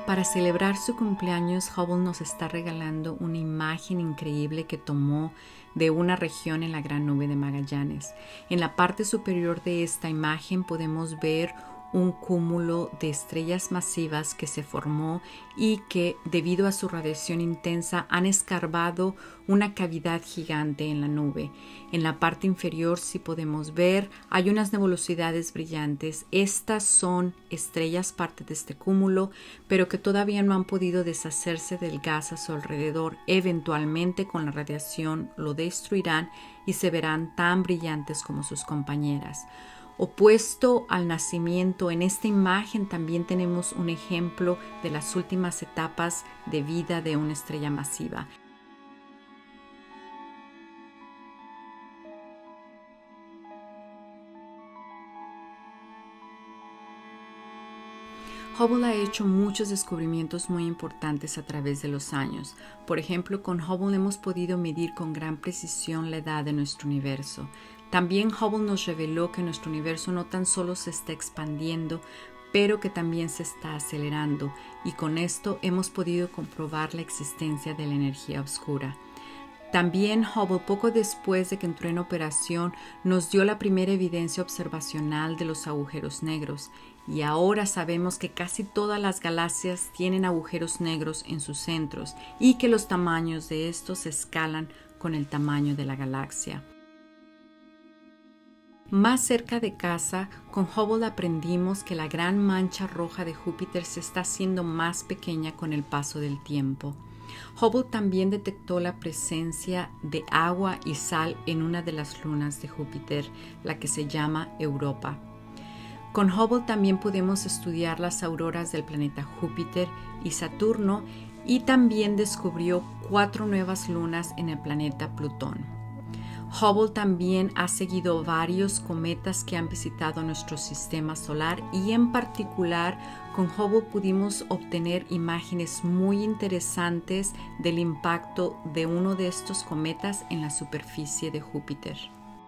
Para celebrar su cumpleaños, Hubble nos está regalando una imagen increíble que tomó de una región en la Gran Nube de Magallanes. En la parte superior de esta imagen podemos ver un cúmulo de estrellas masivas que se formó y que, debido a su radiación intensa, han escarbado una cavidad gigante en la nube. En la parte inferior, si podemos ver, hay unas nebulosidades brillantes. Estas son estrellas parte de este cúmulo, pero que todavía no han podido deshacerse del gas a su alrededor. Eventualmente, con la radiación, lo destruirán y se verán tan brillantes como sus compañeras. Opuesto al nacimiento, en esta imagen también tenemos un ejemplo de las últimas etapas de vida de una estrella masiva. Hubble ha hecho muchos descubrimientos muy importantes a través de los años. Por ejemplo, con Hubble hemos podido medir con gran precisión la edad de nuestro universo. También Hubble nos reveló que nuestro universo no tan solo se está expandiendo, pero que también se está acelerando, y con esto hemos podido comprobar la existencia de la energía oscura. También Hubble, poco después de que entró en operación, nos dio la primera evidencia observacional de los agujeros negros, y ahora sabemos que casi todas las galaxias tienen agujeros negros en sus centros y que los tamaños de estos se escalan con el tamaño de la galaxia. Más cerca de casa, con Hubble aprendimos que la gran mancha roja de Júpiter se está haciendo más pequeña con el paso del tiempo. Hubble también detectó la presencia de agua y sal en una de las lunas de Júpiter, la que se llama Europa. Con Hubble también pudimos estudiar las auroras del planeta Júpiter y Saturno, y también descubrió 4 nuevas lunas en el planeta Plutón. Hubble también ha seguido varios cometas que han visitado nuestro sistema solar, y en particular con Hubble pudimos obtener imágenes muy interesantes del impacto de uno de estos cometas en la superficie de Júpiter.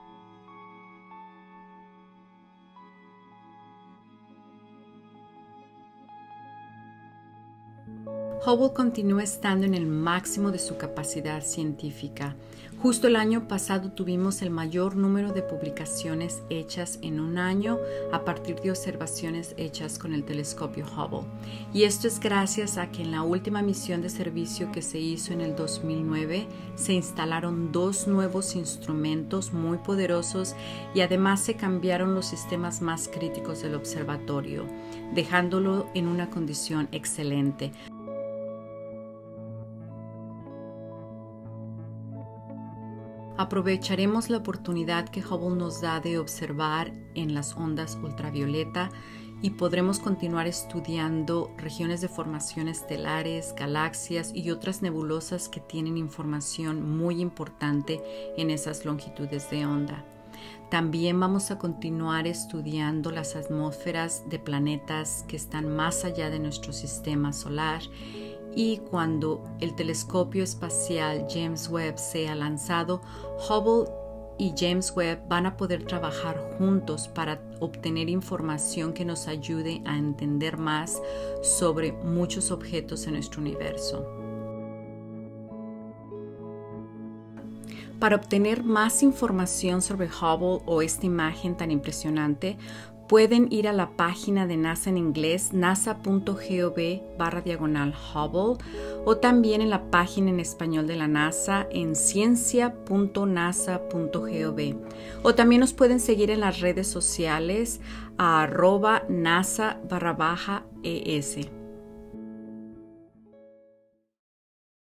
Hubble continúa estando en el máximo de su capacidad científica. Justo el año pasado tuvimos el mayor número de publicaciones hechas en un año a partir de observaciones hechas con el telescopio Hubble. Y esto es gracias a que en la última misión de servicio que se hizo en el 2009 se instalaron 2 nuevos instrumentos muy poderosos, y además se cambiaron los sistemas más críticos del observatorio, dejándolo en una condición excelente. Aprovecharemos la oportunidad que Hubble nos da de observar en las ondas ultravioleta, y podremos continuar estudiando regiones de formación estelares, galaxias y otras nebulosas que tienen información muy importante en esas longitudes de onda. También vamos a continuar estudiando las atmósferas de planetas que están más allá de nuestro sistema solar, y cuando el telescopio espacial James Webb sea lanzado, Hubble y James Webb van a poder trabajar juntos para obtener información que nos ayude a entender más sobre muchos objetos en nuestro universo. Para obtener más información sobre Hubble o esta imagen tan impresionante, pueden ir a la página de NASA en inglés, nasa.gov/Hubble, o también en la página en español de la NASA en ciencia.nasa.gov. O también nos pueden seguir en las redes sociales a @NASA_ES.